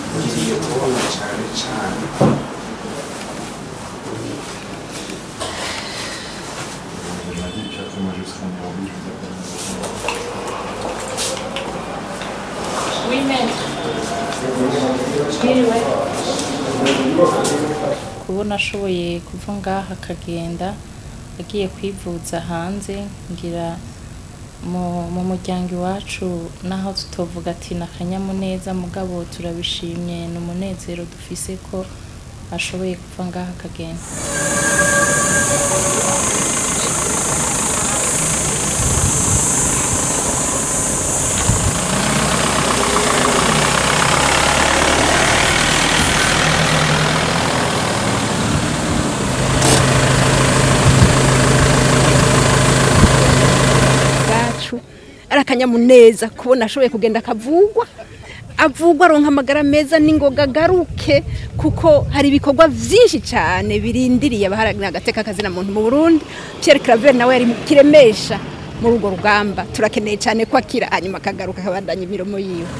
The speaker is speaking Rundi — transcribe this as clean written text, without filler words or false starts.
ngiye kubona cyane cyane kubona ashoboye kuva ngaha akagenda agiye kwivuza hanze ngira mu muryango iwacu naho tutovuga ati n'akanyamuneza mugabo turabishimye n'umunezero dufise ko ashoboye kuva ngaha akagenda. Akanyamuneza kubona ashoboye kugenda akavugwa aronka amagara meza n'ingoga garuke kuko hari ibikorwa vyinshi cyane birindiriye abaharanira agateka kazina muntu mu Burundi. Pierre Claver nawe yari kiremesha muri urwo rugamba, turakeneye cyane ko akira hanyuma akagaruka akabandanya imiromo yiwe.